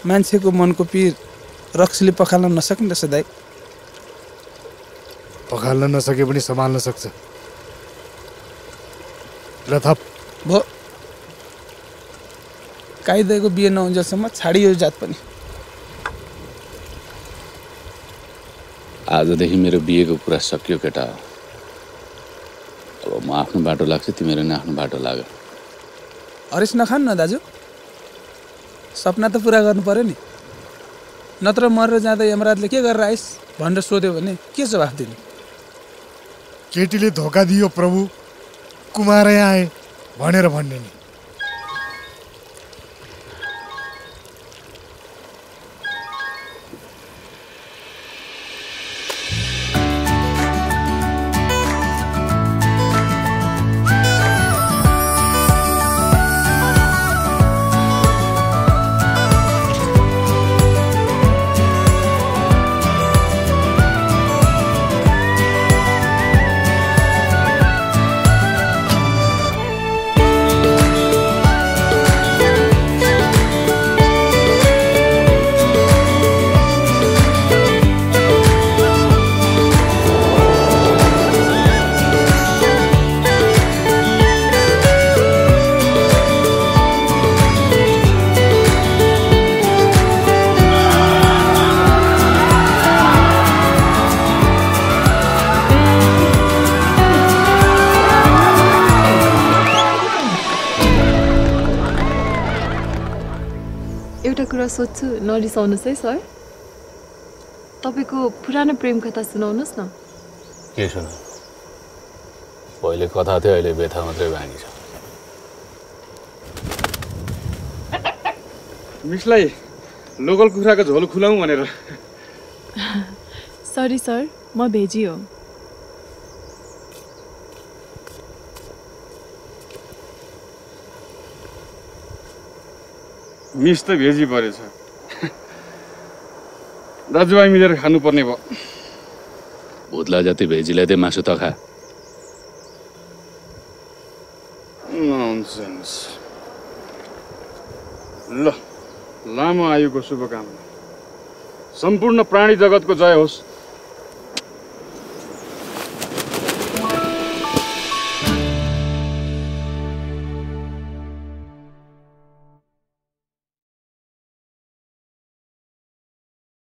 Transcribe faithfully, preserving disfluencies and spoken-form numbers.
मान्छेको मनको पीर रक्सीले पखाल्न नसक्ने रहेछ दाइ। पखाल्न नसके पनि सम्हाल्न सक्छ। ल थप भो काइदाको बिहे नहुन्जेलसम्म छाडियो जात पनि। आजदेखि मेरो बिहेको कुरा सकियो केटा। अब म आफ्नो बाटो लाग्छु, तिमीहरू नि आफ्नो बाटो लाग। हरिस नखानु न दाजु, सपना त पुरा गर्नु पर्यो नि। नत्र मरेर जाँदा यमराजले के गरेर आइस भनेर सोध्यो भने के जवाफ दिने? केटीले धोका दियो प्रभु, कुमारै आए भनेर भन्ने नि। सोध्छु नरिसाउनुहोस् है सर। तपाईँको पुरानो प्रेम कथा सुनाउनुहोस् न। के सुना? पहिले कथा थियो, अहिले व्यथा मात्रै बाँकी छ। मिसलाई लोकल कुखुराको झोल खुलाउँ भनेर। सरी सर, म भेजी हो। मिस त भेजी परेछ। दाजुभाइ मिलेर खानुपर्ने भयो। भुत्ला जति भेजीलाई दे मासु त खा। नन्सेन्स। ल, लामा आयुको शुभकामना। सम्पूर्ण प्राणी जगतको जय होस्।